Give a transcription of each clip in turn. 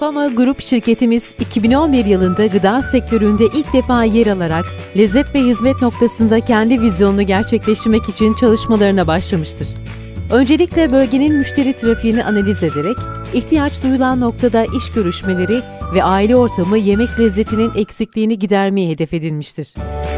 Pama Grup şirketimiz 2011 yılında gıda sektöründe ilk defa yer alarak lezzet ve hizmet noktasında kendi vizyonunu gerçekleştirmek için çalışmalarına başlamıştır. Öncelikle bölgenin müşteri trafiğini analiz ederek, ihtiyaç duyulan noktada iş görüşmeleri ve aile ortamı yemek lezzetinin eksikliğini gidermeyi hedef edilmiştir.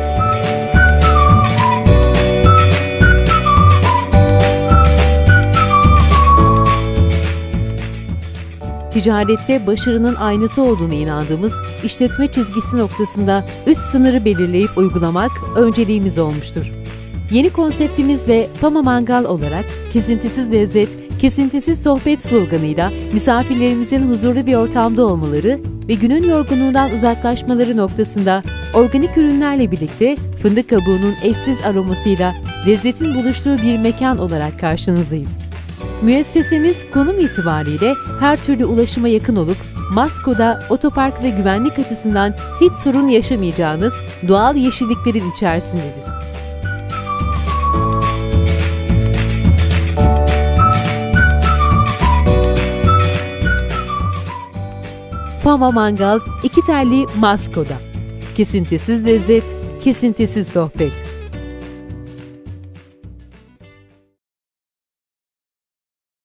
Ticarette başarının aynısı olduğunu inandığımız işletme çizgisi noktasında üst sınırı belirleyip uygulamak önceliğimiz olmuştur. Yeni konseptimizle Pama Mangal olarak kesintisiz lezzet, kesintisiz sohbet sloganıyla misafirlerimizin huzurlu bir ortamda olmaları ve günün yorgunluğundan uzaklaşmaları noktasında organik ürünlerle birlikte fındık kabuğunun eşsiz aromasıyla lezzetin buluştuğu bir mekan olarak karşınızdayız. Müessesemiz konum itibariyle her türlü ulaşıma yakın olup, Masko'da otopark ve güvenlik açısından hiç sorun yaşamayacağınız doğal yeşilliklerin içerisindedir. Pama Mangal, iki telli Masko'da. Kesintisiz lezzet, kesintisiz sohbet.